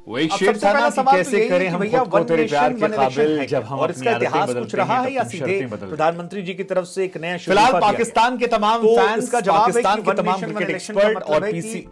वो एक शेर था ना कि कैसे करें हम खुद को तेरे प्यार के काबिल जब हम और इसका इतिहास कुछ रहा है या सीधे प्रधानमंत्री जी की तरफ से एक नया फिलहाल पाकिस्तान के तमाम फैंस, पाकिस्तान के तमाम क्रिकेट एक्सपर्ट और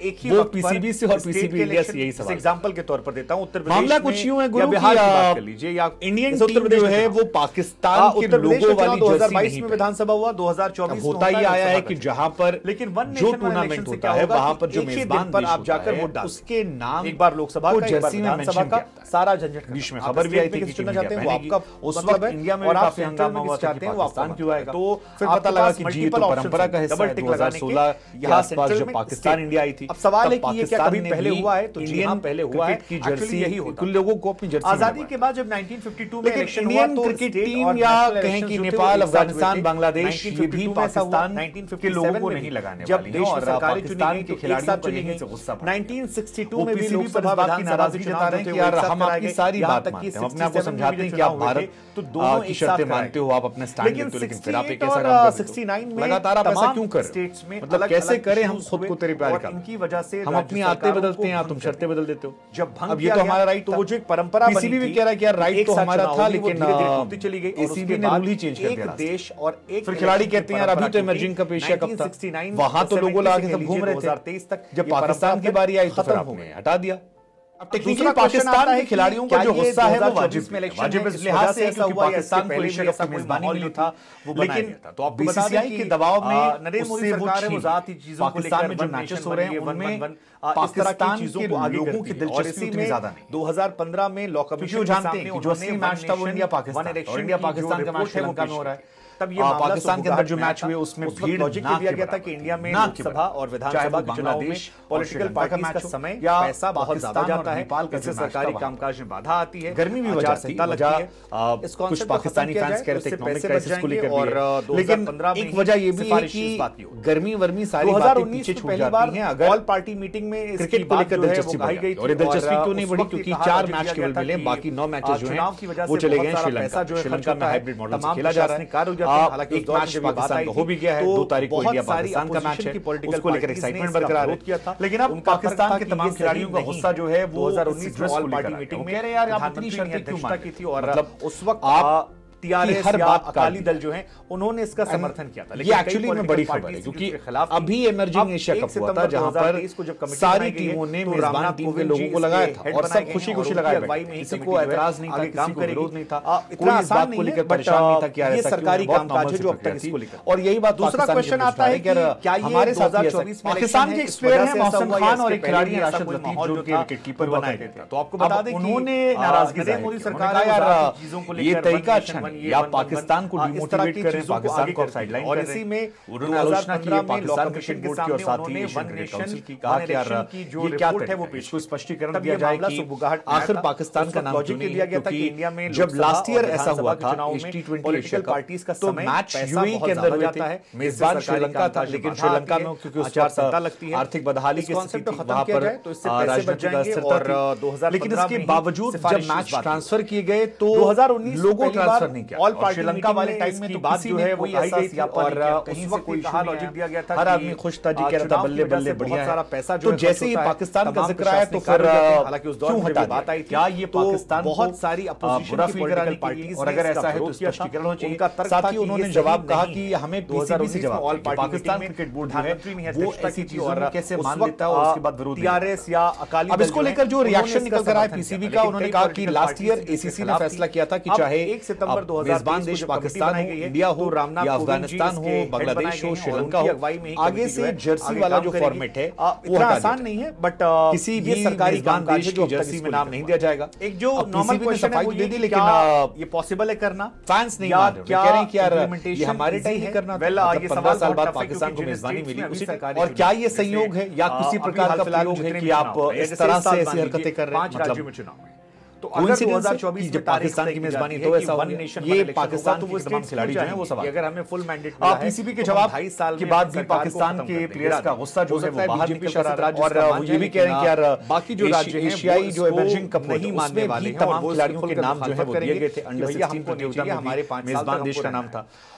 पीसीबी से और पीसीबी इंडिया से यही सवाल एग्जांपल के तौर पर देता हूं, उत्तर प्रदेश मामला कुछ यूं है गुरु बिहार की बात कर लीजिए या इंडियन टीम जो है वो पाकिस्तान के लोगों वाली जर्सी 2022 में विधानसभा हुआ, 2024 होता ही आया है कि जहां पर लेकिन जो टूर्नामेंट होता है वहां पर जो मेजबान पर आप जाकर वोट डाल उसके नाम एक बार लोकसभा का, एक बार विधानसभा का, सारा झंझट बीच में खबर भी आई थी कि चुनना चाहते हैं वो आपका उस वक्त इंडिया में काफी हंगामा हुआ चाहते हैं वो पाकिस्तान क्यों आएगा, तो फिर पता लगा कि जी तो परंपरा का हिस्सा है। 2016 के आसपास जब पाकिस्तान इंडिया आई थी, अब सवाल है कि ये क्या कभी पहले हुआ है, तो इंडियन पहले हुआ है की जर्सी यही होता कुल लोगों को अपनी जर्सी आजादी के बाद जब 1952 में इलेक्शन हुआ इंडियन क्रिकेट टीम या कहें कि नेपाल, अफगानिस्तान, बांग्लादेश ये भी पाकिस्तान के लोगों को नहीं लगाने जब देश में सरकारें पाकिस्तान के खिलाड़ियों को लेने से गुस्सा 1962 में भी लोकसभा विधानसभा की जता रहे हैं कि यार हम आपकी सारी बात मानते हैं, अपने आप को समझाते हैं कि आप भारत तो दोनों की शर्तें मानते हो, आप अपने स्टैंड लेते हो, लेकिन फिर आप एक ऐसा काम करते हो लगातार आप ऐसा क्यों कर स्टेट्स में, मतलब कैसे करें हम खुद को तेरे प्यार का, इनकी वजह से हम अपनी आदतें बदलते हैं, तुम शर्तें बदल देते हो। जब अब ये तो हमारा राइट, तो वो जो एक परंपरा बनी पीसीबी भी कह रहा है कि यार राइट तो हमारा था, लेकिन धीरे-धीरे चली गई, एसीबी ने रूल ही चेंज कर दिया। देश और एक फिर खिलाड़ी कहते हैं यार अभी तो इमर्जिंग कप एशिया कप था, वहां तो लोगों लगा के सब घूम रहे थे, 2023 तक जब पाकिस्तान की बारी आई तो फिर आपने हटा दिया। अब टेक्निकली पाकिस्तान के खिलाड़ियों का जो गुस्सा है वो वाजिब इस लिहाज से ऐसा हुआ पाकिस्तान को एशिया कप की मेजबानी मिली था, लेकिन तो आप बीसीसीआई के दबाव में नरेंद्र मोदी सरकार है वो जाती चीजों को पाकिस्तान में जो मैचेस हो रहे हैं उनमें पाकिस्तान के लोगों की दिलचस्पी उतनी ज्यादा नहीं। 2015 में लॉकअप क्योंकि वो जानते हैं कि जो असली मैच था वो इंडिया पाकिस्तान और इंडिया पाकिस्तान का मैच श्रीलंका में हो रहा है। तब ये पाकिस्तान के अंदर जो मैच हुए उसमें भीड़ लॉजिक दिया गया था कि इंडिया में लोकसभा और विधानसभा के चुनाव में पॉलिटिकल पार्टीज का समय या पैसा बहुत ज्यादा जाता है, इससे सरकारी कामकाज में बाधा आती है, गर्मी भी वजह से लगती है। कुछ पाकिस्तानी फैंस कह रहे थे इकोनॉमिक क्राइसिस को लेकर, और लेकिन एक वजह ये भी है कि गर्मी वर्मी सारी बातें पीछे छूट जाती हैं अगर ऑल पार्टी मीटिंग में क्रिकेट को लेकर दिलचस्पी बढ़ गई। और दिलचस्पी क्यों नहीं बढ़ी? क्योंकि 4 मैच केवल मिले, बाकी 9 मैचेस जो हैं वो चले गए श्रीलंका में हाइब्रिड मॉडल से खेला जा रहा है। हालांकि एक मैच पाकिस्तान हो भी गया है, 2 तारीख को इंडिया पाकिस्तान का मैच है, उसको लेकर एक्साइटमेंट बरकरार है। लेकिन अब पाकिस्तान के तमाम खिलाड़ियों का गुस्सा जो है वो 2019 ऑल पार्टी मीटिंग में कह रहे हैं यार आप इतनी शर्तें क्यों मान की थी, और मतलब उस वक्त आप टीआरएस या अकाली दल जो है उन्होंने इसका समर्थन किया था। ये एक्चुअली में बड़ी खबर है क्योंकि अभी इमर्जिंग एशिया कप हुआ था जहां पर सारी टीमों ने मेजबान टीम के लोगों को लगाया था और सब खुशी-खुशी लगाए बैठे, किसी को ऐतराज नहीं था, किसी को विरोध नहीं था, इतना आसान नहीं लेकर परेशान नहीं था कि यार ऐसा सरकारी कामकाज है जो अब तक इसको लेकर। और यही बात दूसरा क्वेश्चन आता है कि क्या हमारे 2024 में पाकिस्तान के एक प्लेयर है मौसम खान और एक खिलाड़ी है राशिद लतीफ जो कि विकेट कीपर बनाए गए थे। तो आपको बता दें कि उन्होंने नाराजगी जाहिर मोदी की, सरकार यार ये तरीका अच्छा नहीं, या पाकिस्तान को डिमोटिवेट कर रहे हैं, पाकिस्तान को साइडलाइन कर रहे हैं। उन्होंने आलोचना की पाकिस्तान क्रिकेट बोर्ड की और साथ ही एशियन क्रिकेट काउंसिल की, कहा कि यार ये क्या है वो पेश को स्पष्टीकरण दिया जाए कि आखिर पाकिस्तान का नाम क्यों नहीं, क्योंकि जब लास्ट ईयर ऐसा हुआ था T20 एशिया कप तो मैच यूएई के अंदर हुए थे, मेजबान श्रीलंका था, लेकिन श्रीलंका में क्योंकि उस वक्त आर्थिक बदहाली की स्थिति थी, वहां पर राजनीतिक अस्थिरता थी, लेकिन इसके बावजूद जब मैच ट्रांसफर किए गए तो लोगों ट्रांसफर नहीं किया। श्रीलंका वाले टाइम में तो बात जो है वो आई गई थी और कहीं से कोई कहा लॉजिक दिया गया था, हर आदमी खुश था जी, कह रहा था बल्ले बल्ले बढ़िया सारा पैसा जो, तो जैसे ही पाकिस्तान का जिक्र आया तो फिर हालांकि उस दौर में बात आई थी क्या ये पाकिस्तान बहुत सारी अपोजिशन की पॉलिटिकल पार्टीज, और अगर ऐसा है तो स्पष्टीकरण होना चाहिए। साथ ही उन्होंने जवाब कहा कि हमें पीसीबी से जवाब ऑल पाकिस्तान क्रिकेट बोर्ड है वो ऐसी चीजों को कैसे मान लेता है और उसके बाद विरोध टीआरएस या अकाली। अब इसको लेकर जो रिएक्शन निकल कर आया पीसीबी का, उन्होंने कहा कि लास्ट ईयर एसीसी ने फैसला किया था कि चाहे 1 सितंबर 2023 देश पाकिस्तान हो, इंडिया हो या अफगानिस्तान हो, बांग्लादेश हो, श्रीलंका हो, आगे से जर्सी वाला जो फॉर्मेट है वो आसान नहीं है, बट किसी भी सरकारी कामकाज की जर्सी में नाम नहीं दिया जाएगा। एक जो नॉर्मल क्वेश्चन है वो दे दी, लेकिन ये पॉसिबल है करना, फैंस नहीं मान रहे, कह रहे हैं कि यार ये हमारे टाइम ही करना, 15 साल बाद पाकिस्तान को मेजबानी मिली उसी, और क्या ये संयोग है या किसी प्रकार का प्रयोग है कि आप इस तरह से ऐसी हरकतें कर रहे हैं? 5 राज्यों में चुनाव में तो अगर 2024 जब पाकिस्तान की मेजबानी तो ऐसा वन नेशन ये पाकिस्तान के तमाम खिलाड़ी जो हैं वो सवाल, अगर हमें फुल मैंडेट मिला है पीसीबी के जवाब 2.5 साल के बाद भी पाकिस्तान के प्लेयर्स का गुस्सा जो है वो बाहर निकल कर आ रहा है, और वो ये भी कह रहे हैं कि यार बाकी जो राज्य हैं एशियाई जो इमर्जिंग कप नहीं मानने वाले हैं, तमाम खिलाड़ियों के नाम जो है वो दिए गए थे अंडर 16 प्रतियोगिता में हमारे 5 मेजबान देश का नाम था।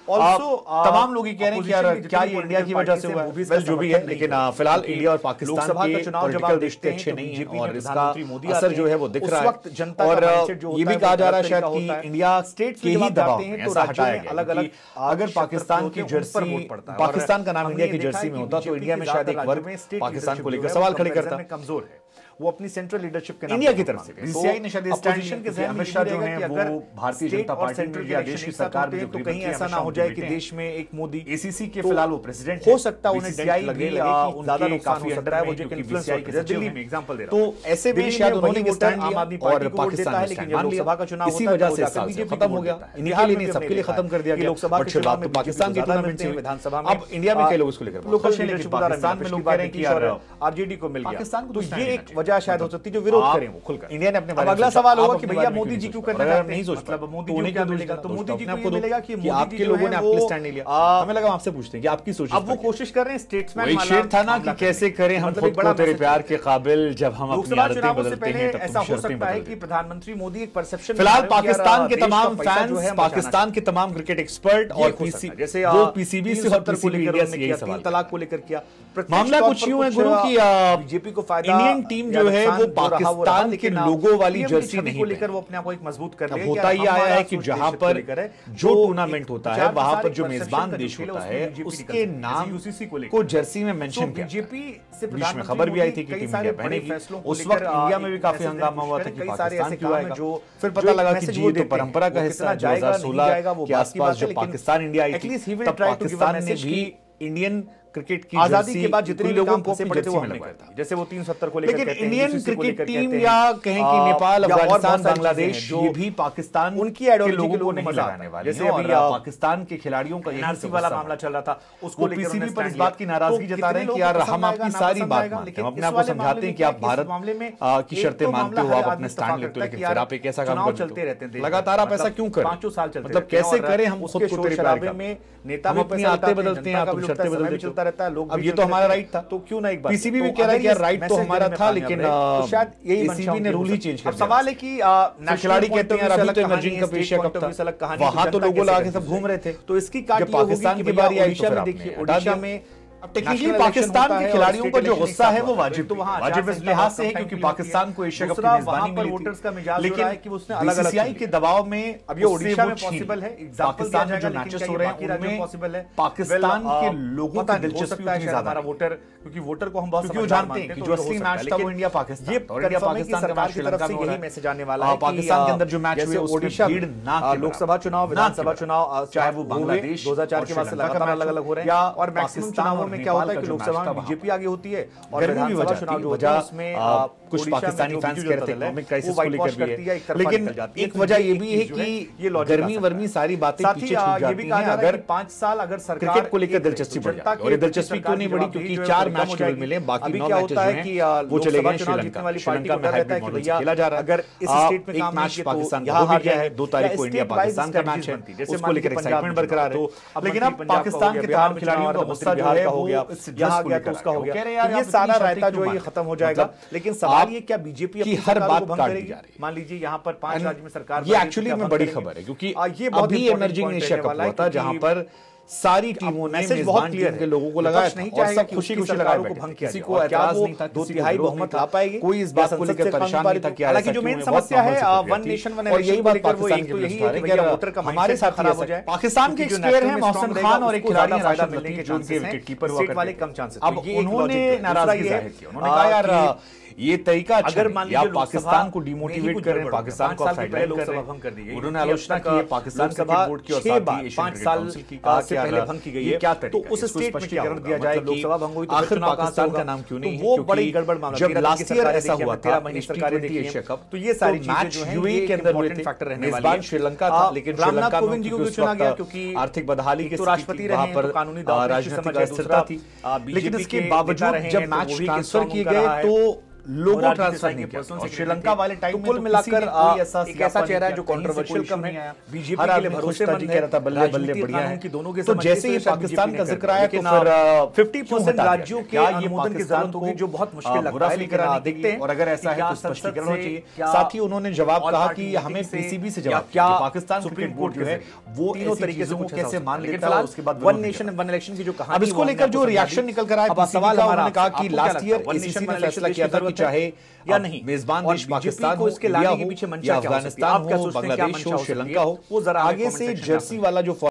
तमाम लोग ये कह रहे हैं कि यार क्या ये इंडिया की वजह से हुआ है, वेल जो भी है, लेकिन फिलहाल इंडिया और पाकिस्तान के पॉलिटिकल रिश्ते अच्छे नहीं हैं और इसका असर जो है वो दिख रहा है। और ये भी कहा जा रहा है शायद कि इंडिया स्टेट के ही दबाव में ऐसा हटाया गया अलग अलग, अगर पाकिस्तान की जर्सी, पाकिस्तान का नाम इंडिया की जर्सी में होता तो इंडिया में शायद एक वर्ग पाकिस्तान को लेकर सवाल खड़े करता। कमजोर है वो अपनी सेंट्रल लीडरशिप के इंडिया की तरफ से बीसीसीआई ने शायद अपोजिशन के जहन अमित शाह जो है वो भारतीय जनता पार्टी या देश की सरकार में तो कहीं ऐसा ना हो जाए कि देश में एक मोदी एसीसी के फिलहाल वो प्रेसिडेंट हो सकता है, उन्हें डेंट लगे ज्यादा नुकसान हो सकता है, वो जो इन्फ्लुएंस है दिल्ली में एग्जांपल दे रहा हूं, तो ऐसे में शायद उन्होंने स्टैंड आम आदमी पार्टी को वोट देता है, लेकिन जब लोकसभा का चुनाव इसी वजह से बीजेपी खत्म हो गया, इनके लिए नहीं सबके लिए खत्म कर दिया गया। लोकसभा के चुनाव में पाकिस्तान के टूर्नामेंट से विधानसभा में अब इंडिया में कई लोग इसको लेकर लोकल पाकिस्तान में लोग कह रहे हैं कि आरजेडी को मिल गया, तो ये एक वजह शायद हो सकती है जो विरोध करें वो खुलकर। इंडिया ने अपने अगला सवाल होगा कि भैया मोदी जी क्यों करना चाहते हैं, नहीं सोच मतलब मोदी जी क्या मिलेगा, तो मोदी जी को मिलेगा कि आपके लोगों ने आपके स्टैंड नहीं लिया। हमें लगा आपसे पूछते हैं कि आपकी सोच, अब वो कोशिश कर रहे हैं स्टेट्समैन वाला शेर था ना कि कैसे करें हम खुद को तेरे प्यार के काबिल जब हम अपनी आदतें बदलते हैं तब ऐसा हो सकता है कि प्रधानमंत्री मोदी एक परसेप्शन, फिलहाल पाकिस्तान के तमाम फैंस, पाकिस्तान के तमाम क्रिकेट एक्सपर्ट और जैसे पीसीबी से और पीसीबी इंडिया से यही सवाल तलाक को लेकर किया मामला कुछ यूं है गुरु की बीजेपी को फायदा, इंडियन टीम जो है वो पाकिस्तान के लोगों वाली जर्सी नहीं को लेकर वो अपने आप को एक मजबूत कर ले। होता ही आया है कि जहां पर जो टूर्नामेंट होता है वहां पर जो मेजबान देश होता है उसके नाम को जर्सी में मेंशन किया। बीजेपी से बीच में खबर भी आई थी कि टीम इंडिया पहनेगी, उस वक्त इंडिया में भी काफी हंगामा हुआ था कि पाकिस्तान क्यों आएगा, फिर पता लगा कि जी तो परंपरा का हिस्सा 2016 के आसपास जो पाकिस्तान इंडिया आई थी तब पाकिस्तान ने भी इंडियन क्रिकेट की आजादी के बाद जितने लोगों को पड़े थे वो हमने करता, जैसे वो 370 को लेकर, लेकिन इंडियन क्रिकेट टीम या कहें कि नेपाल, अफगानिस्तान, बांग्लादेश ये भी पाकिस्तान उनकी आइडियोलॉजी के लोगों नहीं लगाने वाले, जैसे अभी पाकिस्तान के खिलाड़ियों का एनआरसी वाला मामला चल रहा था, उसको लेकर पीसीबी पर इस बात की नाराजगी जता रहे हैं कि यार हम आपकी सारी बात मानते हैं, हम अपने आप को समझाते हैं कि आप भारत मामले में की शर्तें मानते हो, आप अपने स्टैंड लेते हो, लेकिन फिर आप एक ऐसा काम चलते रहते हैं लगातार, आप ऐसा क्यों करें, 5 साल चलते, मतलब कैसे करें हम खुद को तेरे प्यार में नेता हम अपनी आदतें बदलते हैं, आप शर्तें बदलते चलता रहता है, लोग अब ये तो हमारा राइट था, तो क्यों ना एक बार पीसीबी भी कह रहा है कि यार राइट तो हमारा था, लेकिन शायद यही पीसीबी ने रूल ही चेंज कर दिया। सवाल है कि खिलाड़ी कहते हैं अभी तो इमर्जिंग कप एशिया कप था, वहां तो लोगों लगा के सब घूम रहे थे, तो इसकी काट पाकिस्तान की बारी आई ओडिशा में देखिए, ओडिशा में अब टेक्निकली पाकिस्तान के खिलाड़ियों का जो गुस्सा है वो वाजिब तो वहां वाजिब इस लिहाज से है क्योंकि पाकिस्तान को एशिया कप की मेजबानी मिली वोटर्स का मिजाज लेकिन है कि उसने अलग-अलग बीसीसीआई के दबाव में अब ये ओडिशा में पॉसिबल है, पाकिस्तान में जो मैचेस हो रहे हैं उनमें पॉसिबल है, पाकिस्तान के लोगों का दिलचस्पी है ज्यादा, हमारा वोटर, क्योंकि वोटर को हम बहुत क्योंकि जानते हैं कि जो असली मैच था वो इंडिया पाकिस्तान, ये इंडिया पाकिस्तान का मैच श्रीलंका में यही मैसेज आने वाला है, पाकिस्तान के अंदर जो मैच हुए ओडिशा लोकसभा चुनाव, विधानसभा चुनाव, चाहे वो बांग्लादेश 2004 के बाद से लगातार अलग-अलग हो रहे हैं, और मैक्सिमम चुनावों में क्या होता है कि लोकसभा में बीजेपी आगे होती है और विधानसभा चुनाव जो होता है उसमें कुछ पाकिस्तानी फैंस कहते हैं इकोनॉमिक क्राइसिस को लेकर भी है, लेकिन एक वजह ये भी है कि गर्मी वर्मी सारी बातें पीछे छूट जाती हैं अगर 5 साल अगर सरकार क्रिकेट को लेकर दिलचस्पी बढ़ जाती है, और ये दिलचस्पी क्यों नहीं बढ़ी क्योंकि 4 मैच केवल मिले, बाकी 9 मैचेस जो हैं वो चले गए श्रीलंका में हाइब्रिड मॉडल से खेला जा रहा है, अगर इस स्टेट में एक मैच पाकिस्तान का हो गया है, 2 तारीख को इंडिया पाकिस्तान का मैच है, उसको लेकर एक्साइटमेंट बरकरार है, लेकिन अब पाकिस्तान के तमाम खिलाड़ियों का गुस्सा जो है वो यहां गया तो उसका हो गया, ये सारा रायता जो ये खत्म हो जाएगा, लेकिन सवाल ये क्या बीजेपी की हर बात काट दी जा रही है, मान लीजिए यहाँ पर 5 राज्य में सरकार, ये एक्चुअली में बड़ी खबर है क्योंकि अभी इमर्जिंग एशिया कप हुआ था जहां पर सारी टीमों ने मैसेज बहुत क्लियर के लोगों को लगाया नहीं और सब खुशी-खुशी लगाए बैठे, भंग किया, किसी को एतराज नहीं था, 2/3 बहुमत ला पाएगी, कोई इस बात को लेकर परेशान नहीं था कि हालांकि जो मेन समस्या है वन नेशन वन इलेक्शन, और यही बात पाकिस्तान के लिए है कि वोटर का हमारे साथ खराब हो जाए। पाकिस्तान के एक स्क्वायर है मोहसिन खान और एक खिलाड़ी है राशिद लतीफ जो उनके विकेट कीपर हुआ करते वाले कम चांसेस, अब उन्होंने नाराजगी जाहिर की, उन्होंने कहा यार ये तरीका अगर मान लीजिए पाकिस्तान को डिमोटिवेट करें, पाकिस्तान को साइडलाइन कर दी गई, उन्होंने आलोचना की पाकिस्तान क्रिकेट बोर्ड की और साथ ही 5 साल से पहले भंग की गई है, क्या तो उस स्टेट में क्या दिया जाए कि लोकसभा भंग हुई तो आखिर पाकिस्तान का नाम क्यों नहीं है, वो बड़ी गड़बड़ मामला, जब लास्ट ईयर ऐसा हुआ था 13 महीने सरकारें देखी एशिया कप, तो ये सारी चीजें जो हैं यूएई के अंदर हुए थे, फैक्टर रहने वाले मेजबान श्रीलंका था, लेकिन श्रीलंका में कोविंद जी को चुना गया क्योंकि आर्थिक बदहाली के राष्ट्रपति रहे पर कानूनी राजनीतिक अस्थिरता थी, लेकिन इसके बावजूद जब मैच ट्रांसफर किए गए तो लोगो ट्रांसफर नहीं किया और श्रीलंका वाले टाइम में कुल मिलाकर एक ऐसा चेहरा है जो कंट्रोवर्शियल कम है, बीजेपी के लिए भरोसेमंद है, बल्ले बल्ले बढ़िया है की दोनों के। तो जैसे ही पाकिस्तान का जिक्र आया तो फिर 50% राज्यों के अनुमोदन की जरूरत होगी, जो बहुत मुश्किल लगता है, लेकिन देखते हैं। और अगर ऐसा है तो स्पष्टीकरण होना चाहिए। साथ ही उन्होंने जवाब कहा कि हमें पीसीबी से जवाब, क्या पाकिस्तान सुप्रीम कोर्ट जो है वो तीनों तरीके से कैसे मान लेता है, उसके बाद वन नेशन वन इलेक्शन की जो कहानी, अब इसको लेकर जो रिएक्शन निकल कर आया, सवाल उन्होंने कहा कि लास्ट ईयर एसीसी ने फैसला किया था कि चाहे या नहीं मेजबान देश पाकिस्तान को इसके लाने के पीछे मंशा क्या हो, अफगानिस्तान हो, बांग्लादेश हो, श्रीलंका हो, वो जरा आगे से जर्सी वाला जो